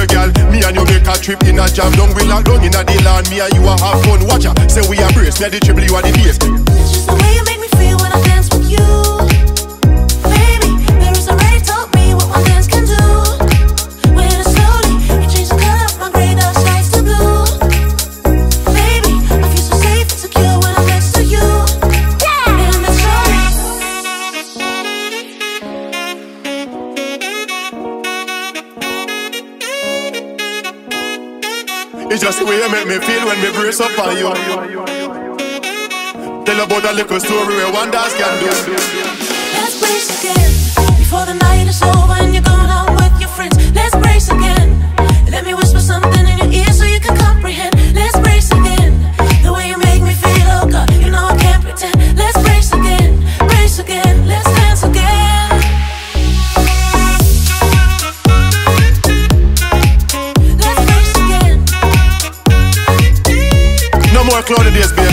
little girl. Me and you make a trip in a jam. Down we lock down in a the land. Me and you a have fun. Watch ya, say we a brace. Me a the triple, you a the bass. It's just the way you make me feel when I dance with you. Baby, Paris already told me what one dance can do. When it's slowly, you change the color of my gray dark skies to blue. Baby, I feel so safe and secure when I'm next to you. And that's it's just the way you make me feel when me brace up on you. Tell about a little story where one dance can do. let's brace again before the night is over and you're going out with your friends. Let's brace again. Let me whisper something in your ear so you can comprehend. Let's brace again. The way you make me feel, oh God, you know I can't pretend. Let's brace again, brace again. Let's dance again. No more cloudy days, baby.